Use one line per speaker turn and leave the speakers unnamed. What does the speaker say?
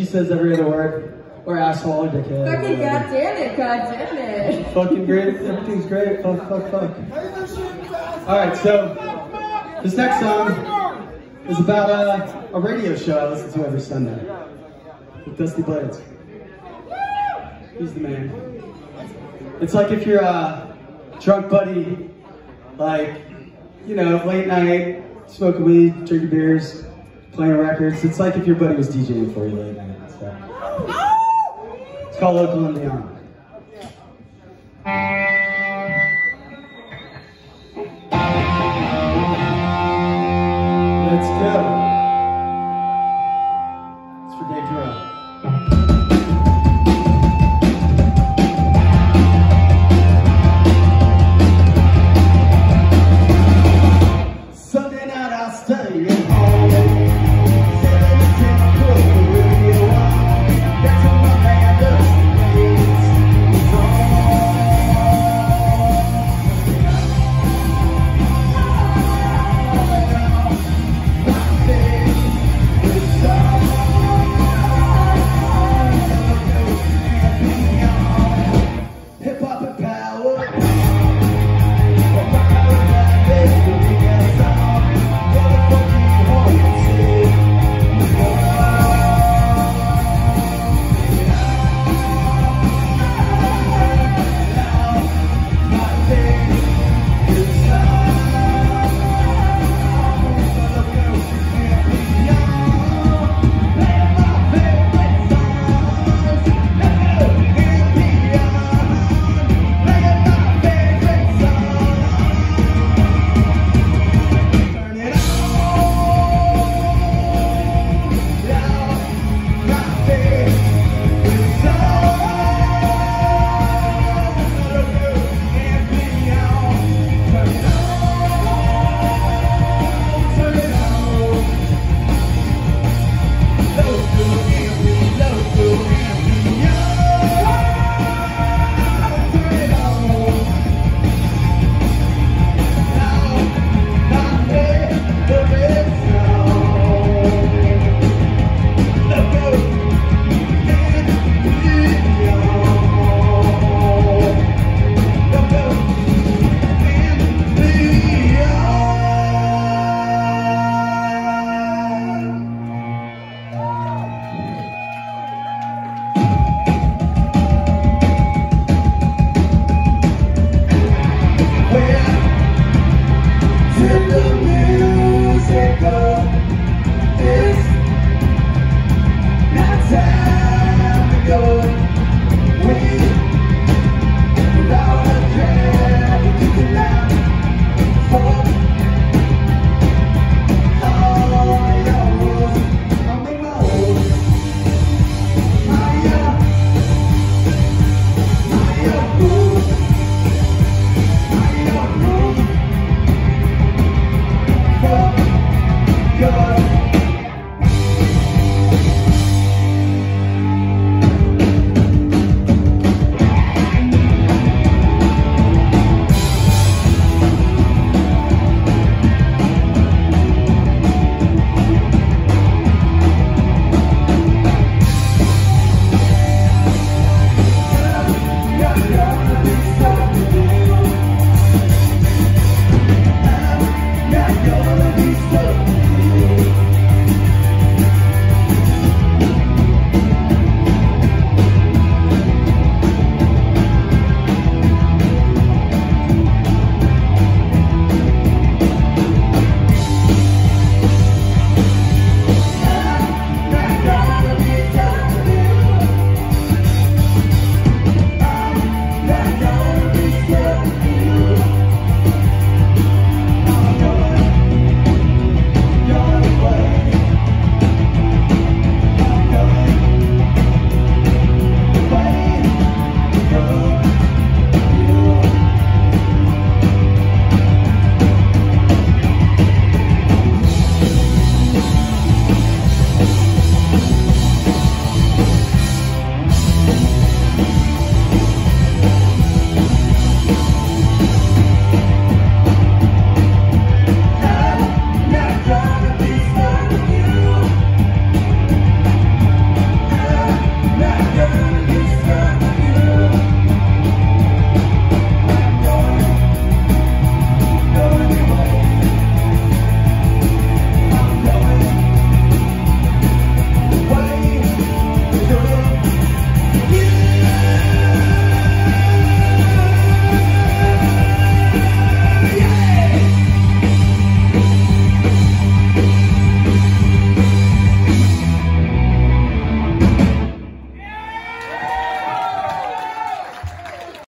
She says every other word. Or asshole or dickhead.
Fucking goddamn it.
Fucking great. Everything's great. Fuck. Alright, so this next song is about a radio show I listen to every Sunday with Dusty Blades. He's the man. It's like if you're a drunk buddy, like, you know, late night, smoking weed, drinking beers, playing records. It's like if your buddy was DJing for you late night. So. It's called Local and Beyond. Let's go. It's for Dave Jarrell.